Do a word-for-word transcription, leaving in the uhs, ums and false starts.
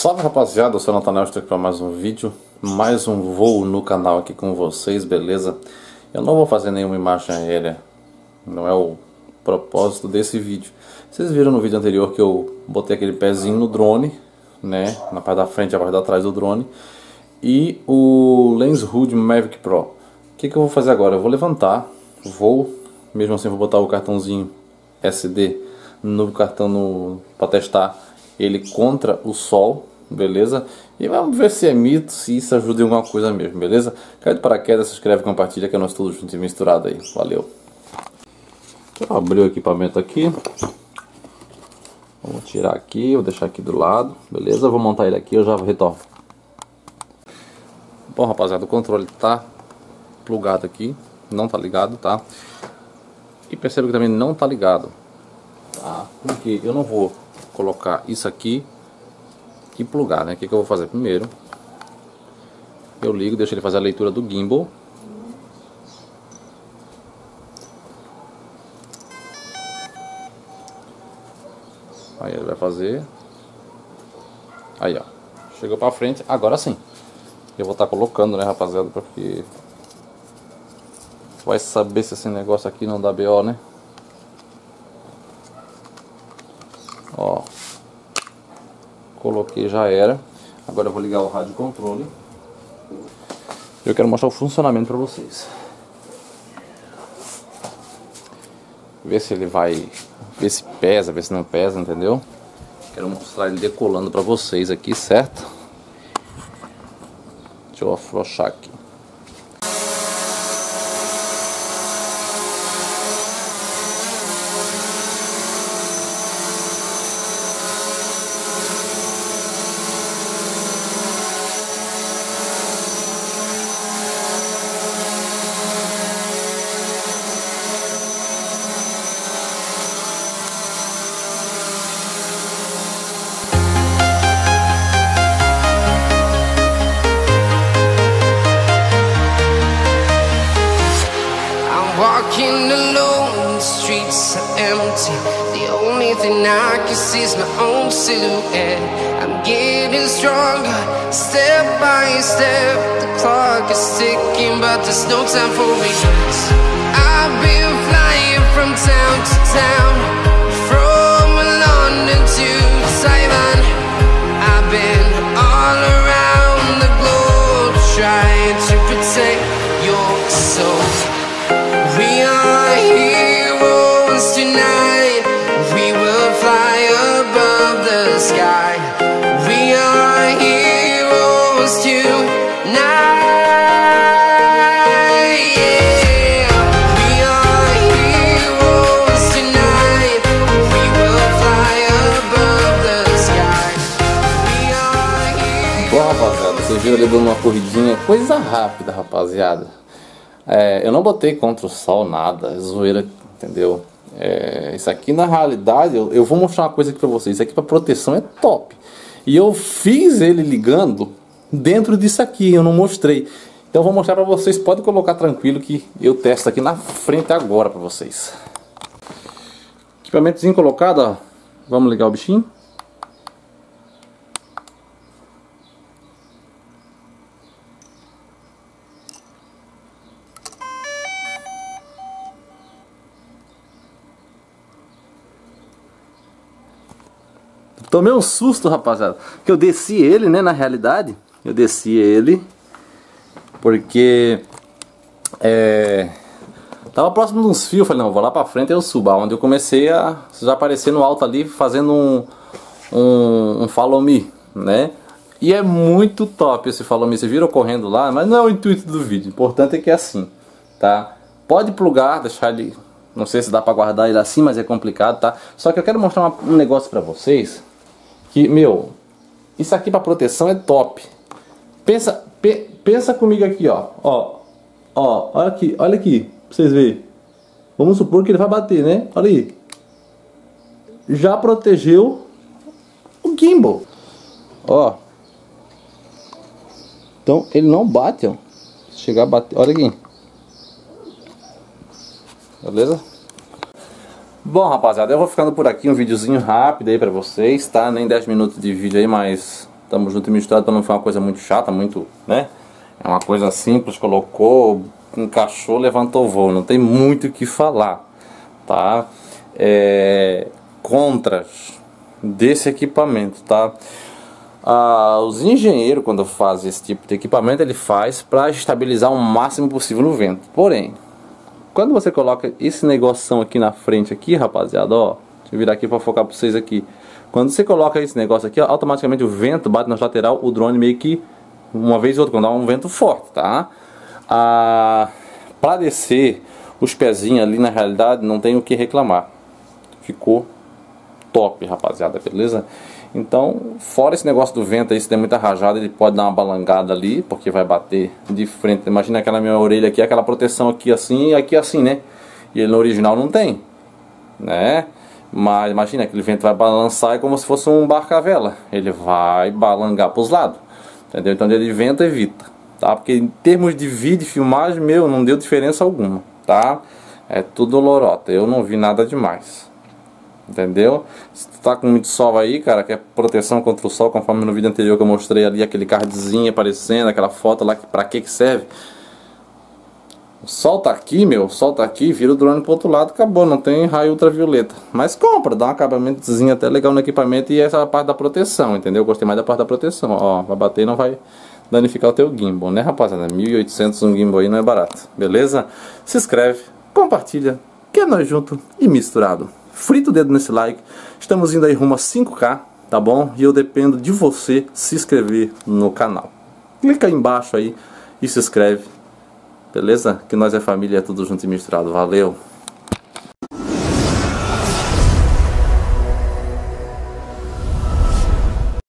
Salve rapaziada, eu sou o Nathanael, estou aqui para mais um vídeo, mais um voo no canal aqui com vocês, beleza? Eu não vou fazer nenhuma imagem aérea, não é o propósito desse vídeo. Vocês viram no vídeo anterior que eu botei aquele pezinho no drone, né? Na parte da frente e a parte da trás do drone. E o Lenshood Mavic Pro. O que, que eu vou fazer agora? Eu vou levantar, vou, mesmo assim vou botar o cartãozinho S D no cartão para testar ele contra o sol, beleza? E vamos ver se é mito, se isso ajuda em alguma coisa mesmo, beleza? Cai de paraquedas, se inscreve, compartilha, que é nós tudo junto e misturado aí. Valeu! Deixa eu abrir o equipamento aqui. Vamos tirar aqui, vou deixar aqui do lado, beleza? Eu vou montar ele aqui, eu já retorno. Bom, rapaziada, o controle tá plugado aqui, não tá ligado, tá? E perceba que também não tá ligado, tá? Porque eu não vou colocar isso aqui e plugar, né? O que, que eu vou fazer? Primeiro, eu ligo, deixo ele fazer a leitura do gimbal. Aí ele vai fazer. Aí, ó. Chegou pra frente. Agora sim. Eu vou estar colocando, né, rapaziada? Porque vai saber se esse negócio aqui não dá B O, né? Ó. Coloquei, já era. Agora eu vou ligar o rádio controle. Eu quero mostrar o funcionamento pra vocês. Ver se ele vai... Ver se pesa, ver se não pesa, entendeu? Quero mostrar ele decolando pra vocês aqui, certo? Deixa eu afrouxar aqui. Walking alone, the streets are empty. The only thing I can see is my own silhouette. I'm getting stronger, step by step. The clock is ticking, but there's no time for regrets. I've been flying from town to town, from London to Taiwan. I've been all around the globe, trying to protect your soul. We are heroes tonight. We will fly above the sky. We are heroes tonight. Yeah. We are heroes tonight. We will fly above the sky. We are heroes. Bom, rapaziada, vocês viram ele dando uma corridinha, coisa rápida, rapaziada. É, eu não botei contra o sol nada, zoeira, entendeu? É, isso aqui na realidade, eu, eu vou mostrar uma coisa aqui pra vocês. Isso aqui pra proteção é top. E eu fiz ele ligando dentro disso aqui, eu não mostrei. Então eu vou mostrar pra vocês, pode colocar tranquilo que eu testo aqui na frente agora pra vocês. Equipamentozinho colocado, ó. Vamos ligar o bichinho. Tomei um susto, rapaziada, que eu desci ele, né, na realidade. Eu desci ele porque é, tava próximo de uns fios. Falei, não, vou lá pra frente e eu subo. Onde eu comecei a já aparecer no alto ali, fazendo um, um, um follow me, né? E é muito top esse follow me. Vocês viram correndo lá, mas não é o intuito do vídeo. O importante é que é assim, tá? Pode plugar, deixar ele... Não sei se dá pra guardar ele assim, mas é complicado, tá? Só que eu quero mostrar uma, um negócio pra vocês. Que, meu, isso aqui pra proteção é top. Pensa, pe, pensa comigo aqui, ó. Ó, ó, olha aqui, olha aqui, pra vocês verem. Vamos supor que ele vai bater, né? Olha aí. Já protegeu o gimbal. Ó. Então ele não bate, ó. Se chegar a bater, olha aqui. Beleza? Bom, rapaziada, eu vou ficando por aqui, um videozinho rápido aí pra vocês, tá? Nem dez minutos de vídeo aí, mas Tamo junto e misturado para não ficar uma coisa muito chata, muito, né? É uma coisa simples, colocou, encaixou, levantou voo, não tem muito o que falar, tá? É, contras desse equipamento, tá? Ah, os engenheiros, quando fazem esse tipo de equipamento, ele faz para estabilizar o máximo possível no vento. Porém, quando você coloca esse negocinho aqui na frente aqui, rapaziada, ó, deixa eu virar aqui para focar para vocês aqui. Quando você coloca esse negócio aqui, ó, automaticamente o vento bate na lateral, o drone meio que uma vez ou outra, quando dá um vento forte, tá? Ah, para descer os pezinhos ali, na realidade, não tem o que reclamar. Ficou top, rapaziada, beleza? Então, fora esse negócio do vento aí, se der muita rajada, ele pode dar uma balangada ali, porque vai bater de frente. Imagina aquela minha orelha aqui, aquela proteção aqui assim e aqui assim, né? E ele no original não tem, né? Mas imagina, aquele vento vai balançar, é como se fosse um barco a vela. Ele vai balangar para os lados, entendeu? Então ele venta, evita, tá? Porque em termos de vídeo e filmagem, meu, não deu diferença alguma, tá? É tudo lorota, eu não vi nada demais, entendeu? Se tu tá com muito sol aí, cara, que é proteção contra o sol, conforme no vídeo anterior que eu mostrei ali, aquele cardzinho aparecendo, aquela foto lá, que pra que que serve? O sol tá aqui, meu, o sol tá aqui, vira o drone pro outro lado, acabou, não tem raio ultravioleta. Mas compra, dá um acabamentozinho até legal no equipamento, e essa é a parte da proteção, entendeu? Eu gostei mais da parte da proteção, ó, vai bater e não vai danificar o teu gimbal, né, rapaziada? mil e oitocentos um gimbal aí não é barato, beleza? Se inscreve, compartilha, que é nós junto e misturado. Frita o dedo nesse like, estamos indo aí rumo a cinco K, tá bom? E eu dependo de você se inscrever no canal. Clica aí embaixo aí e se inscreve. Beleza? Que nós é família, é tudo junto e misturado. Valeu!